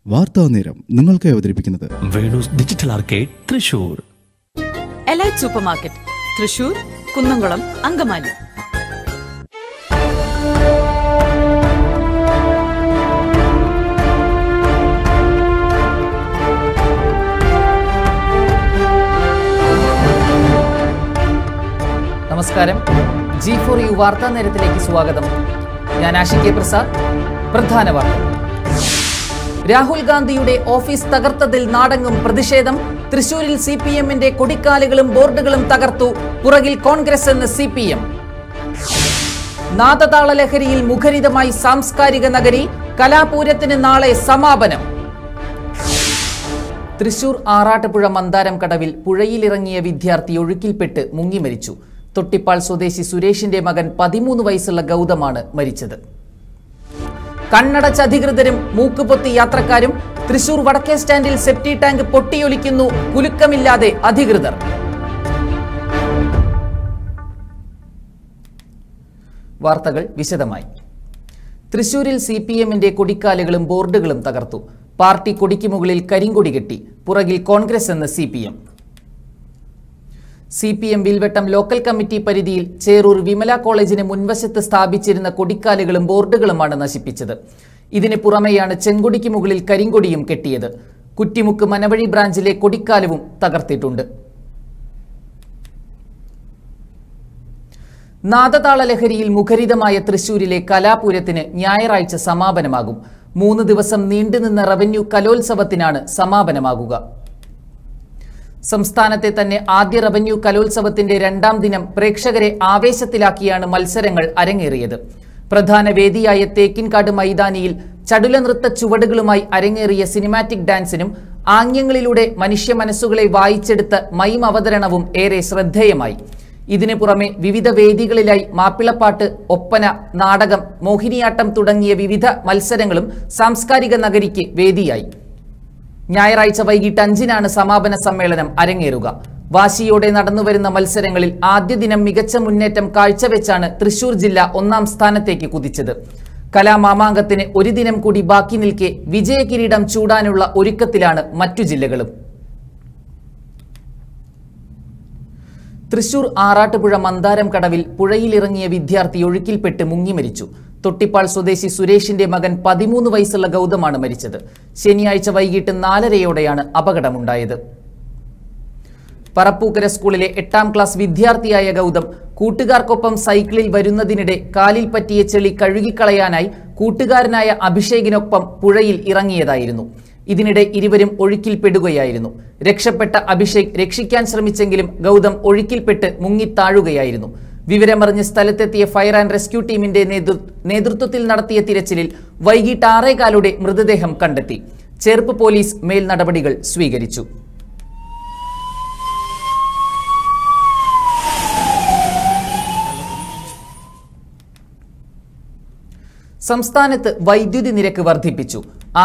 വാർത്താ നേരം നിങ്ങൾക്കായി അവതരിപ്പിക്കുന്നത് Venu's digital arcade Thrissur. Elite supermarket Thrissur, Kunnamkulam, Angamaly. നമസ്കാരം. G4U വാർത്താ നേരത്തിലേക്ക് സ്വാഗതം. ഞാൻ ആഷിക് പ്രസാദ്. പ്രധാന വാർത്തകൾ. രാഹുൽ ഗാന്ധിയുടെ ഓഫീസ് തകർത്തതിൽ നാടെങ്ങും പ്രതിഷേധം. തൃശൂരിൽ CPM-ന്റെ കൊടിക്കാലുകളും ബോർഡുകളും തകർത്തു. പുറകിൽ കോൺഗ്രസ് എന്ന് CPM. നാദതാള ലഹരിയിൽ മുഖരിതമായി സാംസ്കാരിക നഗരി. കലാപൂരത്തിന് നാളെ സമാപനം. തൃശൂർ ആറാട്ടുപുഴ മന്ദാരം കടവിൽ പുഴയിലിറങ്ങിയ വിദ്യാർത്ഥി ഒഴുക്കിൽപ്പെട്ട് മുങ്ങി മരിച്ചു. തൊട്ടിപ്പാൾ സ്വദേശി സുരേഷിന്റെ മകൻ 13 വയസ്സുള്ള ഗൗതമാണ് മരിച്ചത്. കണ്ണടച്ച അധികൃതരും മൂക്കുപൊത്തി യാത്രക്കാരും. തൃശൂർ വടക്കേ സ്റ്റാൻഡിൽ സെപ്റ്റി ടാങ്ക് പൊട്ടിയൊലിക്കുന്നു. കുലുക്കമില്ലാതെ അധികൃതർ. വാർത്തകൾ വിശദമായി. തൃശൂരിൽ CPM-ന്റെ കൊടിക്കാലുകളും ബോർഡുകളും തകർത്തു. പാർട്ടി കൊടിക്ക് മുകളിൽ കരിങ്കൊടി കെട്ടി. പുറകിൽ കോൺഗ്രസ് എന്ന് CPM വിൽവട്ടം ലോക്കൽ കമ്മിറ്റി പരിധിയിൽ ചേറൂർ വിമല കോളേജിന് മുൻവശത്ത് സ്ഥാപിച്ചിരുന്ന കൊടിക്കാലുകളും ബോർഡുകളുമാണ് നശിപ്പിച്ചത്. ഇതിന് പുറമെയാണ് ചെങ്കൊടിക്ക് മുകളിൽ കരിങ്കൊടിയും കെട്ടിയത്. കുറ്റിമുക്ക് മനവഴി ബ്രാഞ്ചിലെ കൊടിക്കാലുവും തകർത്തിട്ടുണ്ട്. നാദതാള ലഹരിയിൽ മുഖരിതമായ തൃശൂരിലെ കലാപൂരത്തിന് ഞായറാഴ്ച സമാപനമാകും. 3 ദിവസം നീണ്ടുനിന്ന റവന്യൂ കലോത്സവത്തിനാണ് സമാപനമാകുക. സംസ്ഥാനത്തെ തന്നെ ആദ്യ റവന്യൂ കലോത്സവത്തിന്റെ 2ാം ദിനം പ്രേക്ഷകരെ ആവേശത്തിലാക്കിയാണ് മത്സരങ്ങൾ അരങ്ങേറിയത്. പ്രധാന വേദിയായ തേക്കിൻകാട് മൈതാനിയിൽ ചടുല നൃത്ത ചുവടുകളുമായി അരങ്ങേറിയ സിനിമാറ്റിക് ഡാൻസിനും ആംഗ്യങ്ങളിലൂടെ മനുഷ്യ മനസ്സുകളെ വായിച്ചെടുത്ത മൈം അവതരണവും ഏറെ ശ്രദ്ധേയമായി. ഇതിനു പുറമെ വിവിധ വേദികളിലായി മാപ്പിളപ്പാട്ട്, ഒപ്പന, നാടകം, മോഹിനിയാട്ടം തുടങ്ങിയ വിവിധ മത്സരങ്ങളും സാംസ്കാരിക നഗരിക്ക് വേദിയായി. ഞായറാഴ്ച വൈകിട്ട് 5-നാണ് സമാപന സമ്മേളനം അരങ്ങേറുക. വാശിയോടെ നടന്നുവരുന്ന മത്സരങ്ങളിൽ ആദ്യ ദിനം മികച്ച മുന്നേറ്റം കാഴ്ചവെച്ചാണ് തൃശൂർ ജില്ല 1ാം സ്ഥാനത്തേക്ക് കുതിച്ചത്. കലാമാമാങ്കത്തിന് 1 ദിനം കൂടി ബാക്കി നിൽക്കെ വിജയകിരീടം ചൂടാനുള്ള ഒരുക്കത്തിലാണ് മറ്റു ജില്ലകളും. തൃശൂർ ആറാട്ടുപുഴ മന്ദാരം കടവിൽ പുഴയിലിറങ്ങിയ വിദ്യാർത്ഥി ഒഴുക്കിൽപ്പെട്ട് മുങ്ങി മരിച്ചു. തൊട്ടിപ്പാൾ സ്വദേശി സുരേഷിന്റെ മകൻ 13 വയസ്സുള്ള ഗൗതമാണ് മരിച്ചത്. ശനിയാഴ്ച വൈകിട്ട് 4:30-യോടെയാണ് അപകടമുണ്ടായത്. പറപ്പൂക്കര സ്കൂളിലെ 8ാം ക്ലാസ് വിദ്യാർത്ഥിയായ ഗൗതം കൂട്ടുകാർക്കൊപ്പം സൈക്കിളിൽ വരുന്നതിനിടെ കാലിൽ പറ്റിയ ചെളി കഴുകിക്കളയാനായി കൂട്ടുകാരനായ അഭിഷേകിനൊപ്പം പുഴയിൽ ഇറങ്ങിയതായിരുന്നു. ഇതിനിടെ ഇരുവരും ഒഴുക്കിൽപ്പെടുകയായിരുന്നു. രക്ഷപ്പെട്ട അഭിഷേക് രക്ഷിക്കാൻ ശ്രമിച്ചെങ്കിലും ഗൗതം ഒഴുക്കിൽപ്പെട്ട് മുങ്ങിത്താഴുകയായിരുന്നു. വിവരമറിഞ്ഞ് സ്ഥലത്തെത്തിയ ഫയർ ആൻഡ് റെസ്ക്യൂ ടീമിന്റെ നേതൃത്വത്തിൽ നടത്തിയ തിരച്ചിലിൽ വൈകിട്ട് 6:15 മൃതദേഹം കണ്ടെത്തി. ചേർപ്പ് പോലീസ് മേൽ നടപടികൾ സ്വീകരിച്ചു. സംസ്ഥാനത്ത് വൈദ്യുതി നിരക്ക് വർദ്ധിപ്പിച്ചു.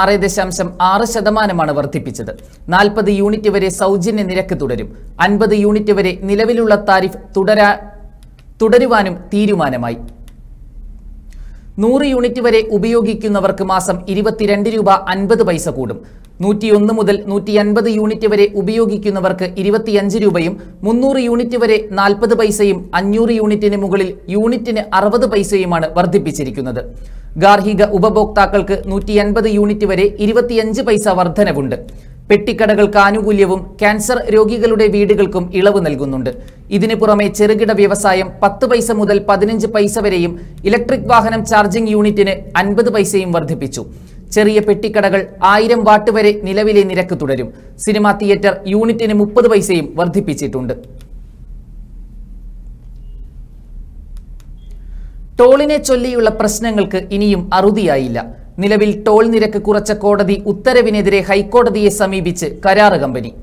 6.6% വർദ്ധിപ്പിച്ചത്. 40 യൂണിറ്റ് വരെ സൗജന്യ നിരക്ക് തുടരും. 50 യൂണിറ്റ് വരെ നിലവിലുള്ള താരിഫ് തുടരുവാനും തീരുമാനമായി. 100 യൂണിറ്റ് വരെ ഉപയോഗിക്കുന്നവർക്ക് മാസം 22 രൂപ 50 പൈസ കൂടും. 101 മുതൽ 150 യൂണിറ്റ് വരെ ഉപയോഗിക്കുന്നവർക്ക് 25 രൂപയും 300 യൂണിറ്റ് വരെ 40 പൈസയും 500 യൂണിറ്റിന് മുകളിൽ യൂണിറ്റിന് 60 പൈസയുമാണ് വർദ്ധിപ്പിച്ചിരിക്കുന്നത്. ഗാർഹിക ഉപഭോക്താക്കൾക്ക് 150 യൂണിറ്റ് വരെ 25 പൈസ വർധനവുണ്ട്. പെട്ടിക്കടകൾക്ക് ആനുകൂല്യവും ക്യാൻസർ രോഗികളുടെ വീടുകൾക്കും ഇളവ് നൽകുന്നുണ്ട്. ഇതിനു പുറമെ ചെറുകിട വ്യവസായം 10 പൈസ മുതൽ 15 പൈസ വരെയും ഇലക്ട്രിക് വാഹനം ചാർജിംഗ് യൂണിറ്റിന് 50 പൈസയും വർദ്ധിപ്പിച്ചു. ചെറിയ പെട്ടിക്കടകൾ 1000 വാട്ട് വരെ നിലവിലെ നിരക്ക് തുടരും. സിനിമാ തിയേറ്റർ യൂണിറ്റിന് 30 പൈസയും വർദ്ധിപ്പിച്ചിട്ടുണ്ട്. ടോളിനെ ചൊല്ലിയുള്ള പ്രശ്നങ്ങൾക്ക് ഇനിയും അറുതിയായില്ല. നിലവിൽ ടോൾ നിരക്ക് കുറച്ച കോടതി ഉത്തരവിനെതിരെ ഹൈക്കോടതിയെ സമീപിച്ച് കരാറ് കമ്പനി.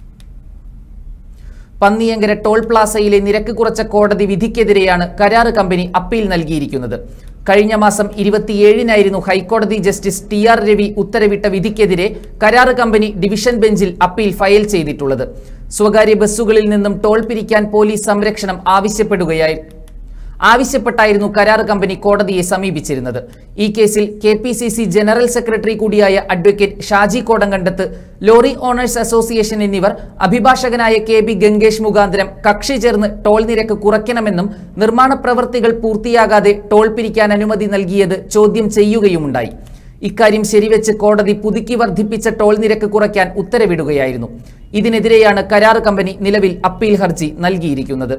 പന്നിയങ്കര ടോൾ പ്ലാസയിലെ നിരക്ക് കുറച്ച കോടതി വിധിക്കെതിരെയാണ് കരാറ് കമ്പനി അപ്പീൽ നൽകിയിരിക്കുന്നത്. കഴിഞ്ഞ മാസം 27-നായിരുന്നു ഹൈക്കോടതി ജസ്റ്റിസ് TR രവി ഉത്തരവിട്ട വിധിക്കെതിരെ കരാറ് കമ്പനി ഡിവിഷൻ ബെഞ്ചിൽ അപ്പീൽ ഫയൽ ചെയ്തിട്ടുള്ളത്. സ്വകാര്യ ബസ്സുകളിൽ നിന്നും ടോൾ പിരിക്കാൻ പോലീസ് സംരക്ഷണം ആവശ്യപ്പെടുകയായിരുന്നു. ആവശ്യപ്പെട്ടായിരുന്നു കരാർ കമ്പനി കോടതിയെ സമീപിച്ചിരുന്നത്. ഈ കേസിൽ KPCC ജനറൽ സെക്രട്ടറി കൂടിയായ advocate Shaji Kodankandath, lorry owners association എന്നിവർ അഭിഭാഷകനായ KB ഗംഗേഷ് മുഖാന്തരം കക്ഷി ചേർന്ന് ടോൾ നിരക്ക് കുറയ്ക്കണമെന്നും നിർമ്മാണ പ്രവൃത്തികൾ പൂർത്തിയാകാതെ ടോൾ പിരിക്കാൻ അനുമതി നൽകിയത് ചോദ്യം ചെയ്യുകയുമുണ്ടായി. ഇക്കാര്യം ശരിവെച്ച് കോടതി പുതുക്കി വർദ്ധിപ്പിച്ച ടോൾ നിരക്ക് കുറയ്ക്കാൻ ഉത്തരവിടുകയായിരുന്നു. ഇതിനെതിരെയാണ് കരാർ കമ്പനി നിലവിൽ അപ്പീൽ ഹർജി നൽകിയിരിക്കുന്നത്.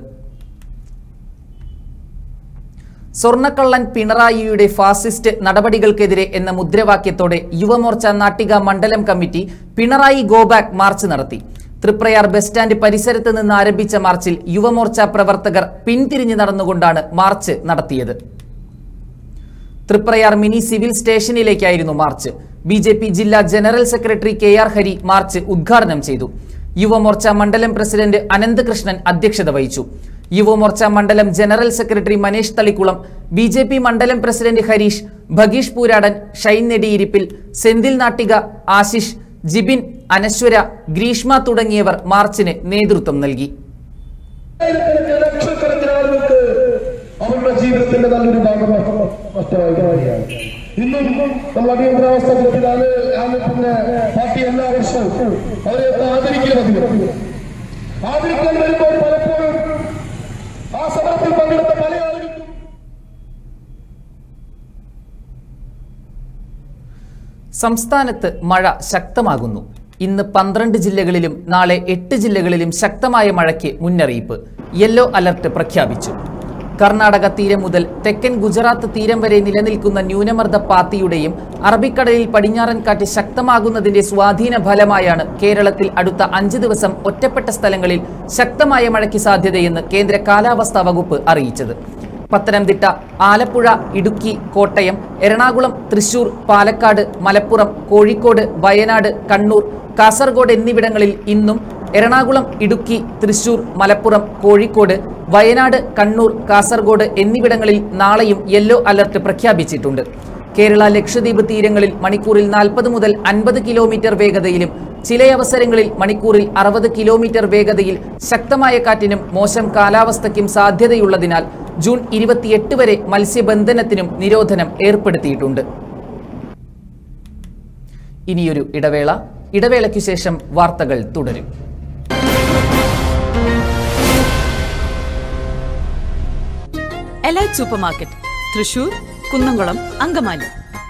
സ്വർണ്ണക്കള്ളൻ പിണറായിയുടെ ഫാസിസ്റ്റ് നടപടികൾക്കെതിരെ എന്ന മുദ്രാവാക്യത്തോടെ യുവമോർച്ച നാട്ടിക മണ്ഡലം committee Pinarayi go back march നടത്തി. തൃപ്രയാർ ബസ് സ്റ്റാൻഡ് പരിസരത്ത് നിന്ന് ആരംഭിച്ച മാർച്ചിൽ യുവമോർച്ച പ്രവർത്തകർ പിന്തിരിഞ്ഞു നടന്നുകൊണ്ടാണ് മാർച്ച് നടത്തിയത്. തൃപ്രയാർ മിനി സിവിൽ സ്റ്റേഷനിലേക്കായിരുന്നു മാർച്ച്. BJP ജില്ലാ general secretary KR Hari march ഉദ്ഘാടനം ചെയ്തു. യുവമോർച്ച മണ്ഡലം പ്രസിഡന്റ് അനന്തകൃഷ്ണൻ അധ്യക്ഷത വഹിച്ചു. യുവമോർച്ച മണ്ഡലം general secretary Manesh Thalikulam, BJP മണ്ഡലം പ്രസിഡന്റ് ഹരീഷ്, ഭഗീഷ് പൂരാടൻ, ഷൈൻ നെടിയിരിപ്പിൽ, സെന്തിൽ നാട്ടിക, ആശിഷ്, ജിബിൻ, അനശ്വര, ഗ്രീഷ്മ തുടങ്ങിയവർ മാർച്ചിന് നേതൃത്വം നൽകി. അവരുടെ ജീവിതത്തിന്റെ നല്ലൊരു ഭാഗം നഷ്ടമായിരിക്കുകയാണ്. ഇന്നും നമ്മൾ അടിയന്തരാവസ്ഥ ഘട്ടത്തിലാണ്. പിന്നെ പാർട്ടി എല്ലാ വർഷവും അവരെ ആദരിക്കാൻ വരുമ്പോൾ പലപ്പോഴും ആ സമരത്തിൽ പങ്കെടുത്ത പല ആളുകൾക്കും സംസ്ഥാനത്ത് മഴ ശക്തമാകുന്നു. ഇന്ന് 12 ജില്ലകളിലും നാളെ 8 ജില്ലകളിലും ശക്തമായ മഴയ്ക്ക് മുന്നറിയിപ്പ്. യെല്ലോ അലർട്ട് പ്രഖ്യാപിച്ചു. കർണാടക തീരം മുതൽ തെക്കൻ ഗുജറാത്ത് തീരം വരെ നിലനിൽക്കുന്ന ന്യൂനമർദ്ദ പാത്തിയുടെയും അറബിക്കടലിൽ പടിഞ്ഞാറൻ കാറ്റ് ശക്തമാകുന്നതിന്റെ സ്വാധീന ഫലമായാണ് കേരളത്തിൽ അടുത്ത 5 ദിവസം ഒറ്റപ്പെട്ട സ്ഥലങ്ങളിൽ ശക്തമായ മഴയ്ക്ക് സാധ്യതയെന്ന് കേന്ദ്ര കാലാവസ്ഥാ വകുപ്പ് അറിയിച്ചത്. പത്തനംതിട്ട, ആലപ്പുഴ, ഇടുക്കി, കോട്ടയം, എറണാകുളം, തൃശൂർ, പാലക്കാട്, മലപ്പുറം, കോഴിക്കോട്, വയനാട്, കണ്ണൂർ, കാസർഗോഡ് എന്നിവിടങ്ങളിൽ ഇന്നും, എറണാകുളം, ഇടുക്കി, തൃശൂർ, മലപ്പുറം, കോഴിക്കോട്, വയനാട്, കണ്ണൂർ, കാസർഗോഡ് എന്നിവിടങ്ങളിൽ നാളെയും യെല്ലോ അലർട്ട് പ്രഖ്യാപിച്ചിട്ടുണ്ട്. കേരള ലക്ഷദ്വീപ് തീരങ്ങളിൽ മണിക്കൂറിൽ 40 മുതൽ 50 കിലോമീറ്റർ വേഗതയിലും ചിലയവസരങ്ങളിൽ മണിക്കൂറിൽ 60 കിലോമീറ്റർ വേഗതയിൽ ശക്തമായ കാറ്റിനും മോശം കാലാവസ്ഥയ്ക്കും സാധ്യതയുള്ളതിനാൽ ജൂൺ 28 വരെ മത്സ്യബന്ധനത്തിനും നിരോധനം ഏർപ്പെടുത്തിയിട്ടുണ്ട്. ഇനിയൊരു ഇടവേളയ്ക്കു ശേഷം വാർത്തകൾ തുടരും. Elite super market, Thrissur, Kunnamkulam, Angamaly.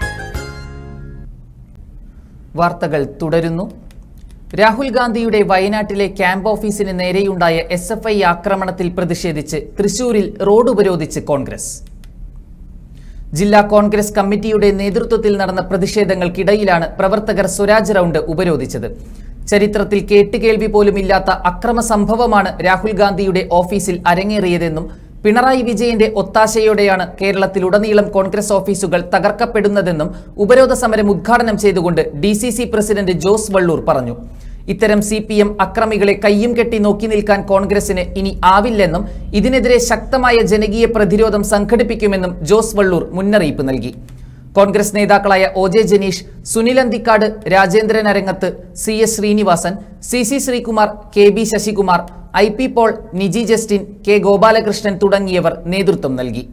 വാർത്തകൾ തുടരുന്നു. രാഹുൽ ഗാന്ധിയുടെ വയനാട്ടിലെ ക്യാമ്പ് ഓഫീസിന് നേരെയുണ്ടായ SFI ആക്രമണത്തിൽ പ്രതിഷേധിച്ച് തൃശൂരിൽ റോഡ് ഉപരോധിച്ച് കോൺഗ്രസ്. ജില്ലാ കോൺഗ്രസ് കമ്മിറ്റിയുടെ നേതൃത്വത്തിൽ നടന്ന പ്രതിഷേധങ്ങൾക്കിടയിലാണ് പ്രവർത്തകർ സ്വരാജ് റൗണ്ട് ഉപരോധിച്ചത്. ചരിത്രത്തിൽ കേട്ടുകേൾവി പോലുമില്ലാത്ത അക്രമ സംഭവമാണ് രാഹുൽ ഗാന്ധിയുടെ ഓഫീസിൽ അരങ്ങേറിയതെന്നും പിണറായി വിജയന്റെ ഒത്താശയോടെയാണ് കേരളത്തിലുടനീളം കോൺഗ്രസ് ഓഫീസുകൾ തകർക്കപ്പെടുന്നതെന്നും ഉപരോധ സമരം ഉദ്ഘാടനം ചെയ്തുകൊണ്ട് DCC പ്രസിഡന്റ് ജോസ് വള്ളൂർ പറഞ്ഞു. ഇത്തരം CPM അക്രമികളെ കയ്യും കെട്ടി നോക്കി നിൽക്കാൻ കോൺഗ്രസിന് ഇനി ആവില്ലെന്നും ഇതിനെതിരെ ശക്തമായ ജനകീയ പ്രതിരോധം സംഘടിപ്പിക്കുമെന്നും ജോസ് വള്ളൂർ മുന്നറിയിപ്പ് നൽകി. കോൺഗ്രസ് നേതാക്കളായ OJ Janeesh, Sunil Anthikad, Rajendran Arangath, CS Srinivasan, CC Sreekumar, KB Sasikumar, IP Paul, Niji Justin, K Gopalakrishnan തുടങ്ങിയവർ നേതൃത്വം നൽകി.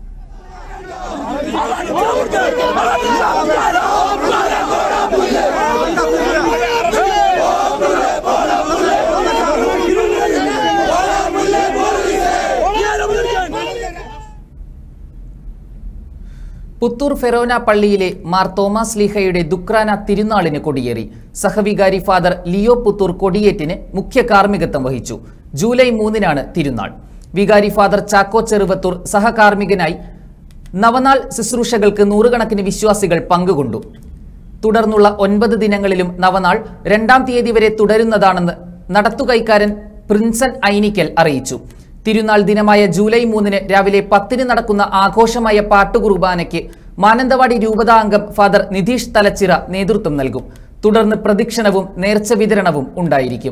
പുത്തൂർ ഫെറോന പള്ളിയിലെ മാർ തോമസ് ലീഹയുടെ ദുക്രാന തിരുനാളിന് കൊടിയേറി. സഹവികാരി ഫാദർ ലിയോ പുത്തൂർ കൊടിയേറ്റിന് മുഖ്യ കാർമ്മികത്വം വഹിച്ചു. ജൂലൈ 3-നാണ് തിരുനാൾ. വികാരി ഫാദർ ചാക്കോ ചെറുവത്തൂർ സഹകാർമ്മികനായി. നവനാൾ ശുശ്രൂഷകൾക്ക് നൂറുകണക്കിന് വിശ്വാസികൾ പങ്കുകൊണ്ടു. തുടർന്നുള്ള 9 ദിനങ്ങളിലും നവനാൾ 2-ാം തീയതി വരെ തുടരുന്നതാണെന്ന് നടത്തുകൈക്കാരൻ പ്രിൻസൻ ഐനിക്കൽ അറിയിച്ചു. തിരുനാൾ ദിനമായ ജൂലൈ 3-ന് രാവിലെ 10-ന് നടക്കുന്ന ആഘോഷമായ പാട്ടുകുർബാനയ്ക്ക് മാനന്തവാടി രൂപതാ അംഗം ഫാദർ നിതീഷ് തലച്ചിറ നേതൃത്വം നൽകും. തുടർന്ന് പ്രദക്ഷിണവും നേർച്ച വിതരണവും ഉണ്ടായിരിക്കും.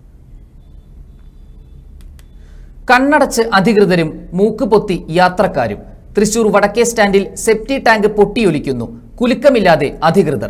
കണ്ണടച്ച് അധികൃതരും മൂക്കുപൊത്തി യാത്രക്കാരും. തൃശൂർ വടക്കേ സ്റ്റാൻഡിൽ സെപ്റ്റി ടാങ്ക് പൊട്ടിയൊലിക്കുന്നു. കുലുക്കമില്ലാതെ അധികൃതർ.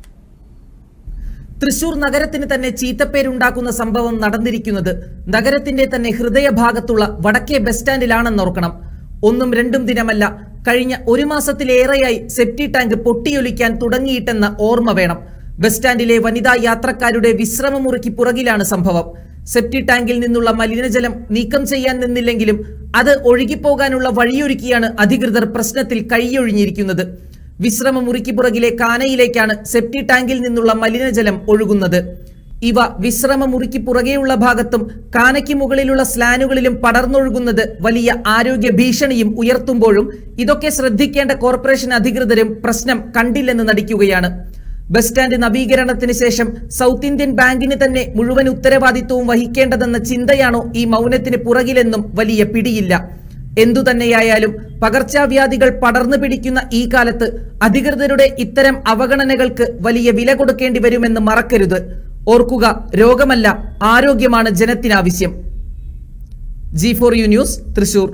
തൃശൂർ നഗരത്തിന് തന്നെ ചീത്തപ്പേരുണ്ടാക്കുന്ന സംഭവം നടന്നിരിക്കുന്നത് നഗരത്തിന്റെ തന്നെ ഹൃദയഭാഗത്തുള്ള വടക്കേ ബസ് സ്റ്റാൻഡിലാണെന്നോർക്കണം. ഒന്നും രണ്ടും ദിനമല്ല, കഴിഞ്ഞ ഒരു മാസത്തിലേറെയായി സെപ്റ്റി ടാങ്ക് പൊട്ടിയൊലിക്കാൻ തുടങ്ങിയിട്ടെന്ന ഓർമ്മ വേണം. ബസ് സ്റ്റാൻഡിലെ വനിതാ യാത്രക്കാരുടെ വിശ്രമമുറിക്ക് പുറകിലാണ് സംഭവം. സെപ്റ്റി ടാങ്കിൽ നിന്നുള്ള മലിനജലം നീക്കം ചെയ്യാൻ നിന്നില്ലെങ്കിലും അത് ഒഴുകിപ്പോകാനുള്ള വഴിയൊരുക്കിയാണ് അധികൃതർ പ്രശ്നത്തിൽ കൈയൊഴിഞ്ഞിരിക്കുന്നത്. വിശ്രമമുറിക്ക് പുറകിലെ കാനയിലേക്കാണ് സെപ്റ്റി ടാങ്കിൽ നിന്നുള്ള മലിനജലം ഒഴുകുന്നത്. ഇവ വിശ്രമമുറിക്ക് പുറകെയുള്ള ഭാഗത്തും കാനയ്ക്ക് മുകളിലുള്ള സ്ലാനുകളിലും പടർന്നൊഴുകുന്നത് വലിയ ആരോഗ്യ ഭീഷണിയും ഉയർത്തുമ്പോഴും ഇതൊക്കെ ശ്രദ്ധിക്കേണ്ട കോർപ്പറേഷൻ അധികൃതരും പ്രശ്നം കണ്ടില്ലെന്ന് നടിക്കുകയാണ്. ബസ് സ്റ്റാൻഡ് നവീകരണത്തിന് ശേഷം സൗത്ത് ഇന്ത്യൻ ബാങ്കിന് തന്നെ മുഴുവൻ ഉത്തരവാദിത്വവും വഹിക്കേണ്ടതെന്ന ചിന്തയാണോ ഈ മൗനത്തിന് പുറകിലെന്നും വലിയ പിടിയില്ല. എന്തുതന്നെയായാലും പകർച്ചവ്യാധികൾ പടർന്നു പിടിക്കുന്ന ഈ കാലത്ത് അധികൃതരുടെ ഇത്തരം അവഗണനകൾക്ക് വലിയ വില കൊടുക്കേണ്ടി വരുമെന്ന് മറക്കരുത്. ഓർക്കുക, രോഗമല്ല ആരോഗ്യമാണ് ജനത്തിനാവശ്യം. G4U news, Thrissur.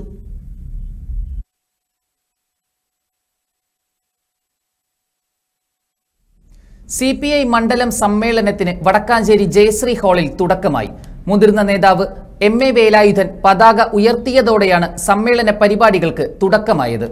CPI മണ്ഡലം സമ്മേളനത്തിന് വടക്കാഞ്ചേരി ജയശ്രീ ഹാളിൽ തുടക്കമായി. മുതിർന്ന നേതാവ് MA വേലായുധൻ പതാക ഉയർത്തിയതോടെയാണ് സമ്മേളന പരിപാടികൾക്ക് തുടക്കമായത്.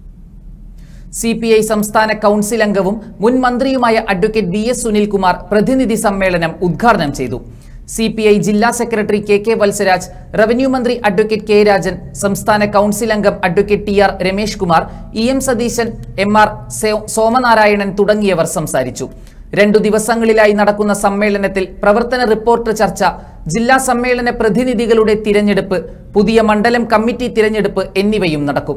CPI സംസ്ഥാന കൗൺസിൽ അംഗവും മുൻ മന്ത്രിയുമായ അഡ്വക്കേറ്റ് BS സുനിൽകുമാർ പ്രതിനിധി സമ്മേളനം ഉദ്ഘാടനം ചെയ്തു. CPI ജില്ലാ സെക്രട്ടറി KK വത്സരാജ്, റവന്യൂ മന്ത്രി അഡ്വക്കേറ്റ് K രാജൻ, സംസ്ഥാന കൗൺസിൽ അംഗം advocate TR Ramesh Kumar, EM Satheesan, MR Somanarayanan തുടങ്ങിയവർ സംസാരിച്ചു. 2 ദിവസങ്ങളിലായി നടക്കുന്ന സമ്മേളനത്തിൽ പ്രവർത്തന റിപ്പോർട്ട് ചർച്ച, ജില്ലാ സമ്മേളന പ്രതിനിധികളുടെ തിരഞ്ഞെടുപ്പ്, പുതിയ മണ്ഡലം കമ്മിറ്റി തിരഞ്ഞെടുപ്പ് എന്നിവയും നടക്കും.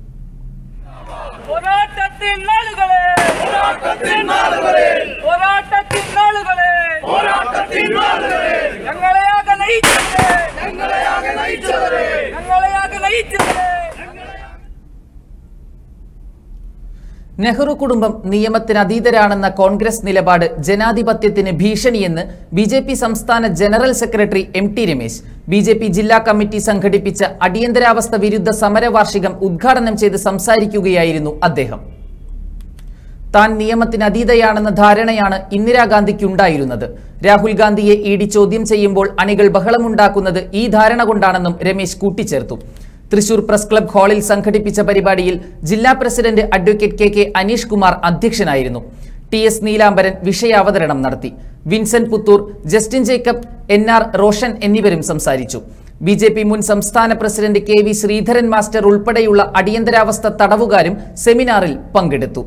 നെഹ്റു കുടുംബം നിയമത്തിന് അതീതരാണെന്ന കോൺഗ്രസ് നിലപാട് ജനാധിപത്യത്തിന് ഭീഷണിയെന്ന് BJP സംസ്ഥാന general secretary MT Ramesh. BJP ജില്ലാ കമ്മിറ്റി സംഘടിപ്പിച്ച അടിയന്തരാവസ്ഥ വിരുദ്ധ സമരവാർഷികം ഉദ്ഘാടനം ചെയ്ത് സംസാരിക്കുകയായിരുന്നു അദ്ദേഹം. താൻ നിയമത്തിന് അതീതയാണെന്ന ധാരണയാണ് ഇന്ദിരാഗാന്ധിക്കുണ്ടായിരുന്നത്. രാഹുൽ ഗാന്ധിയെ ED ചോദ്യം ചെയ്യുമ്പോൾ അണികൾ ബഹളമുണ്ടാക്കുന്നത് ഈ ധാരണ കൊണ്ടാണെന്നും രമേശ് കൂട്ടിച്ചേർത്തു. തൃശൂർ പ്രസ് ക്ലബ് ഹാളിൽ സംഘടിപ്പിച്ച പരിപാടിയിൽ ജില്ലാ president advocate KK Aneesh Kumar അധ്യക്ഷനായിരുന്നു. TS നീലാംബരൻ വിഷയാവതരണം നടത്തി. Vincent Puthur, Justin Jacob, NR Roshan എന്നിവരും സംസാരിച്ചു. BJP മുൻ സംസ്ഥാന പ്രസിഡന്റ് KV ശ്രീധരൻ മാസ്റ്റർ ഉൾപ്പെടെയുള്ള അടിയന്തരാവസ്ഥ തടവുകാരും സെമിനാറിൽ പങ്കെടുത്തു.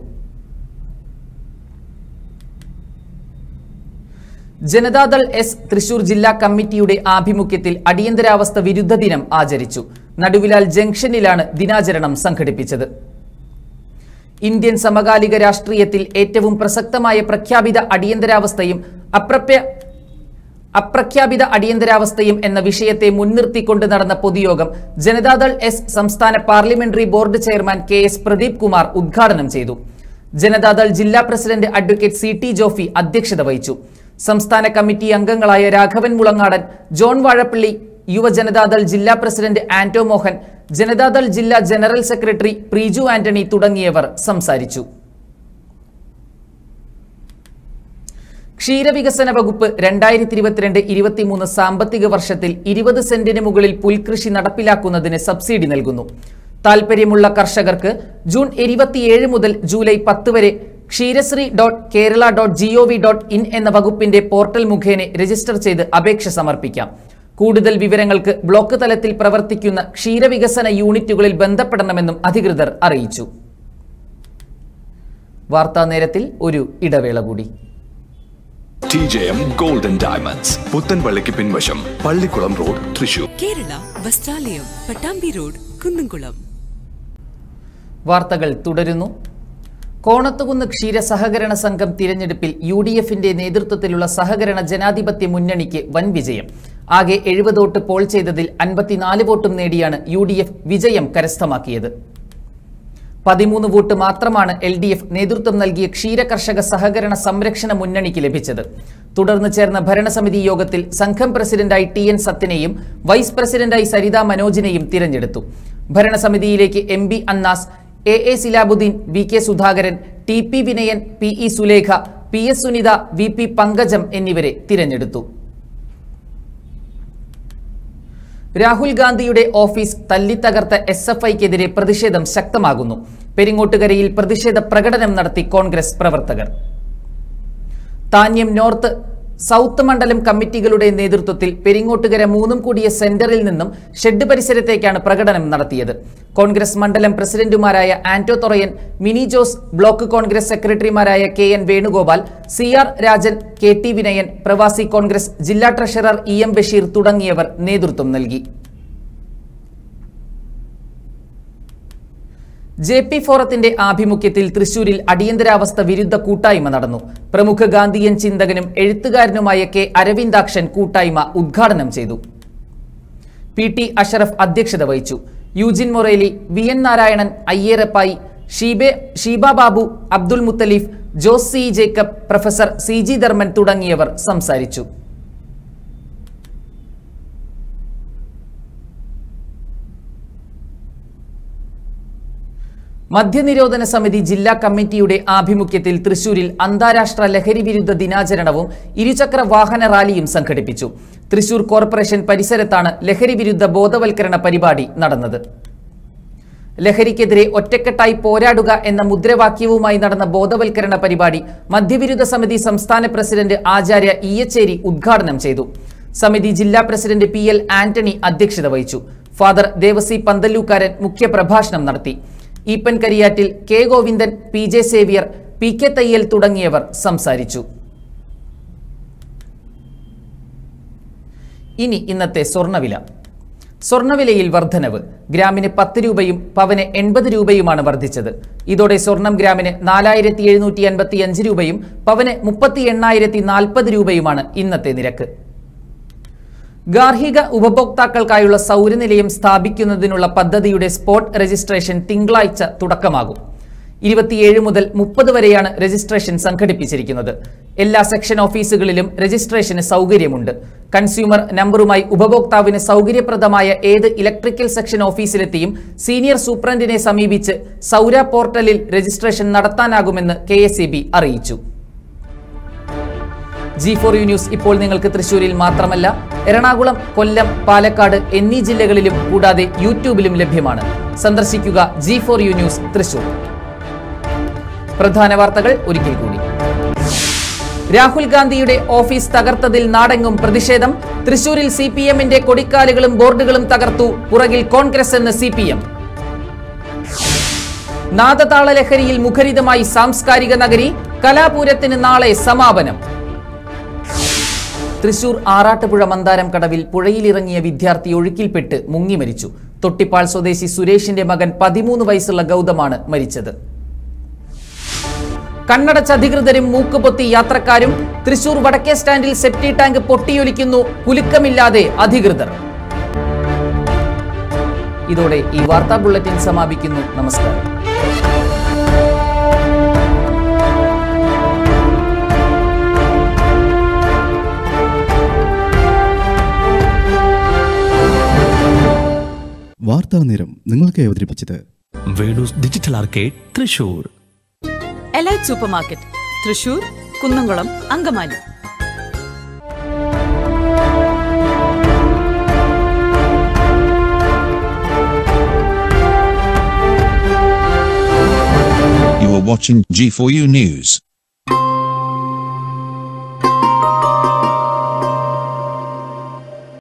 ജനതാദൾ S തൃശൂർ ജില്ലാ കമ്മിറ്റിയുടെ ആഭിമുഖ്യത്തിൽ അടിയന്തരാവസ്ഥ വിരുദ്ധ ദിനം ആചരിച്ചു. നടുവിലാൽ ജംഗ്ഷനിലാണ് ദിനാചരണം സംഘടിപ്പിച്ചത്. ഇന്ത്യൻ സമകാലിക രാഷ്ട്രീയത്തിൽ ഏറ്റവും പ്രസക്തമായ പ്രഖ്യാപിത അടിയന്തരാവസ്ഥയും അപ്രഖ്യാപിത അടിയന്തരാവസ്ഥയും എന്ന വിഷയത്തെ മുൻനിർത്തിക്കൊണ്ട് നടന്ന പൊതുയോഗം ജനതാദൾ S സംസ്ഥാന parliamentary board chairman KS Pradeep Kumar ഉദ്ഘാടനം ചെയ്തു. ജനതാദൾ ജില്ലാ പ്രസിഡന്റ് അഡ്വക്കേറ്റ് CT ജോഫി അധ്യക്ഷത വഹിച്ചു. സംസ്ഥാന കമ്മിറ്റി അംഗങ്ങളായ രാഘവൻ മുളങ്ങാടൻ, ജോൺ വാഴപ്പള്ളി, യുവജനതാദൾ ജില്ലാ പ്രസിഡന്റ് ആന്റോ മോഹൻ, ജനതാദൾ ജില്ലാ ജനറൽ സെക്രട്ടറി പ്രീജു ആന്റണി തുടങ്ങിയവർ സംസാരിച്ചു. ക്ഷീരവികസന വകുപ്പ് 2022-23 സാമ്പത്തിക വർഷത്തിൽ 20 സെന്റിന് മുകളിൽ പുൽകൃഷി നടപ്പിലാക്കുന്നതിന് സബ്സിഡി നൽകുന്നു. താൽപര്യമുള്ള കർഷകർക്ക് ജൂൺ 27 മുതൽ ജൂലൈ 10 വരെ ക്ഷീരശ്രീ.kerala.gov.in എന്ന വകുപ്പിന്റെ പോർട്ടൽ മുഖേന രജിസ്റ്റർ ചെയ്ത് അപേക്ഷ സമർപ്പിക്കാം. കൂടുതൽ വിവരങ്ങൾക്ക് ബ്ലോക്ക് തലത്തിൽ പ്രവർത്തിക്കുന്ന ക്ഷീരവികസന യൂണിറ്റുകളിൽ ബന്ധപ്പെടണമെന്നും അധികൃതർ അറിയിച്ചു. വാർത്താ നേരത്തിൽ ഒരു ഇടവേള കൂടി. TJM Golden Diamonds, പുത്തൻപള്ളിക്ക് പിൻവശം, പള്ളിക്കുളം റോഡ്, തൃശൂർ. കേരള വസ്ത്രാലയം, പട്ടാമ്പി റോഡ്, കുന്നംകുളം. വാർത്തകൾ തുടരുന്നു. കോണത്തുകുന്ന് ക്ഷീര സഹകരണ സംഘം തിരഞ്ഞെടുപ്പിൽ UDFന്റെ നേതൃത്വത്തിലുള്ള സഹകരണ ജനാധിപത്യ മുന്നണിക്ക് വൻ വിജയം. ആകെ 70 വോട്ട് പോൾ ചെയ്തതിൽ 54 വോട്ടും നേടിയാണ് UDF വിജയം കരസ്ഥമാക്കിയത്. 13 വോട്ട് മാത്രമാണ് LDF നേതൃത്വം നൽകിയ ക്ഷീര കർഷക സഹകരണ സംരക്ഷണ മുന്നണിക്ക് ലഭിച്ചത്. തുടർന്ന് ചേർന്ന ഭരണസമിതി യോഗത്തിൽ സംഘം പ്രസിഡന്റായി TN സത്യനെയും വൈസ് പ്രസിഡന്റായി സരിത മനോജിനെയും തിരഞ്ഞെടുത്തു. ഭരണസമിതിയിലേക്ക് MB അന്നാസ്, AA സിലാബുദ്ദീൻ, VK Sudhakaran, TP Vinayan, PE Sulekha, PS Sunitha, VP പങ്കജം എന്നിവരെ തിരഞ്ഞെടുത്തു. രാഹുൽ ഗാന്ധിയുടെ ഓഫീസ് തല്ലിത്തകർത്ത SFIക്കെതിരെ പ്രതിഷേധം ശക്തമാകുന്നു. പെരിങ്ങോട്ടുകരയിൽ പ്രതിഷേധ പ്രകടനം നടത്തി കോൺഗ്രസ് പ്രവർത്തകർ. താന്യം നോർത്ത്, സൗത്ത് മണ്ഡലം കമ്മിറ്റികളുടെ നേതൃത്വത്തിൽ പെരിങ്ങോട്ടുകര 3 കൂടിയ സെന്ററിൽ നിന്നും ഷെഡ് പരിസരത്തേക്കാണ് പ്രകടനം നടത്തിയത്. കോൺഗ്രസ് മണ്ഡലം പ്രസിഡന്റുമാരായ ആന്റോ തൊറയൻ, മിനി ജോസ്, ബ്ലോക്ക് കോൺഗ്രസ് സെക്രട്ടറിമാരായ KN Venugopal, CR Rajan, KT Vinayan, പ്രവാസി കോൺഗ്രസ് ജില്ലാ ട്രഷറർ EM ബഷീർ തുടങ്ങിയവർ നേതൃത്വം നൽകി. JP ഫോറത്തിന്റെ ആഭിമുഖ്യത്തിൽ തൃശൂരിൽ അടിയന്തരാവസ്ഥ വിരുദ്ധ കൂട്ടായ്മ നടന്നു. പ്രമുഖ ഗാന്ധിയൻ ചിന്തകനും എഴുത്തുകാരനുമായ K. അരവിന്ദാക്ഷൻ കൂട്ടായ്മ ഉദ്ഘാടനം ചെയ്തു. PT അഷറഫ് അധ്യക്ഷത വഹിച്ചു. Eugene Moreli, VN Narayanan, Ayyerappayi, Sheeba Babu, Abdul Muthaleef, Jose C. Jacob, professor CG Dharman തുടങ്ങിയവർ സംസാരിച്ചു. മദ്യനിരോധന സമിതി ജില്ലാ കമ്മിറ്റിയുടെ ആഭിമുഖ്യത്തിൽ തൃശൂരിൽ അന്താരാഷ്ട്ര ലഹരി വിരുദ്ധ ദിനാചരണവും ഇരുചക്ര വാഹന റാലിയും സംഘടിപ്പിച്ചു. തൃശൂർ കോർപ്പറേഷൻ പരിസരത്താണ് ലഹരി വിരുദ്ധ ബോധവൽക്കരണ പരിപാടി നടന്നത്. ലഹരിക്കെതിരെ ഒറ്റക്കെട്ടായി പോരാടുക എന്ന മുദ്രാവാക്യവുമായി നടന്ന ബോധവൽക്കരണ പരിപാടി മദ്യവിരുദ്ധ സമിതി സംസ്ഥാന പ്രസിഡന്റ് ആചാര്യ ഈയച്ചേരി ഉദ്ഘാടനം ചെയ്തു. സമിതി ജില്ലാ പ്രസിഡന്റ് PL ആന്റണി അധ്യക്ഷത വഹിച്ചു. ഫാദർ ദേവസി പന്തല്ലൂക്കാരൻ മുഖ്യപ്രഭാഷണം നടത്തി. Eappen Kariyattil, K. Govindan, PJ Xavier, PK Thayyal തുടങ്ങിയവർ സംസാരിച്ചു. ഇനി ഇന്നത്തെ സ്വർണ്ണവില. സ്വർണ്ണവിലയിൽ വർധനവ്. ഗ്രാമിന് 10 രൂപയും പവന് 80 രൂപയുമാണ് വർദ്ധിച്ചത്. ഇതോടെ സ്വർണം ഗ്രാമിന് 4755 രൂപയും പവന് 38,040 രൂപയുമാണ് ഇന്നത്തെ നിരക്ക്. ഗാർഹിക ഉപഭോക്താക്കൾക്കായുള്ള സൗരനിലയം സ്ഥാപിക്കുന്നതിനുള്ള പദ്ധതിയുടെ സ്പോട്ട് രജിസ്ട്രേഷൻ തിങ്കളാഴ്ച തുടക്കമാകും. 27 മുതൽ 30 വരെയാണ് രജിസ്ട്രേഷൻ സംഘടിപ്പിച്ചിരിക്കുന്നത്. എല്ലാ സെക്ഷൻ ഓഫീസുകളിലും രജിസ്ട്രേഷന് സൗകര്യമുണ്ട്. കൺസ്യൂമർ നമ്പറുമായി ഉപഭോക്താവിന് സൗകര്യപ്രദമായ ഏത് ഇലക്ട്രിക്കൽ സെക്ഷൻ ഓഫീസിലെത്തിയും സീനിയർ സൂപ്രണ്ടിനെ സമീപിച്ച് സൗര പോർട്ടലിൽ രജിസ്ട്രേഷൻ നടത്താനാകുമെന്ന് KSEB അറിയിച്ചു. G4U ന്യൂസ് ഇപ്പോൾ നിങ്ങൾക്ക് തൃശൂരിൽ മാത്രമല്ല, എറണാകുളം, കൊല്ലം, പാലക്കാട് എന്നീ ജില്ലകളിലും കൂടാതെ യൂട്യൂബിലും ലഭ്യമാണ്. സന്ദർശിക്കുക G4U ന്യൂസ് തൃശൂർ. പ്രധാന വാർത്തകൾ ഒരിക്കൽ കൂടി. രാഹുൽ ഗാന്ധിയുടെ ഓഫീസ് തകർത്തതിൽ നാടെങ്ങും പ്രതിഷേധം. തൃശൂരിൽ CPM-ന്റെ കൊടിക്കാലുകളും ബോർഡുകളും തകർത്തു. പുറകിൽ കോൺഗ്രസ് എന്ന് CPM. നാദതാള ലഹരിയിൽ മുഖരിതമായി സാംസ്കാരിക നഗരി. കലാപൂരത്തിന് നാളെ സമാപനം. തൃശൂർ ആറാട്ടുപുഴ മന്ദാരം കടവിൽ പുഴയിലിറങ്ങിയ വിദ്യാർത്ഥി ഒഴുക്കിൽപ്പെട്ട് മുങ്ങി മരിച്ചു. തൊട്ടിപ്പാൾ സ്വദേശി സുരേഷിന്റെ മകൻ 13 വയസ്സുള്ള ഗൗതമാണ് മരിച്ചത്. കണ്ണടച്ച അധികൃതരും മൂക്കുപൊത്തി യാത്രക്കാരും. തൃശൂർ വടക്കേ സ്റ്റാൻഡിൽ സെപ്റ്റി ടാങ്ക് പൊട്ടിയൊലിക്കുന്നു. കുലുക്കമില്ലാതെ അധികൃതർ. ഇതോടെ ഈ വാർത്താ ബുള്ളറ്റിൻ സമാപിക്കുന്നു. നമസ്കാരം. വാർത്താ നേരം നിങ്ങൾക്ക് അവതരിപ്പിച്ചത് Venus digital arcade Thrissur. Elite super market, Thrissur, Kunnamkulam, Angamaly. You are watching G4U News.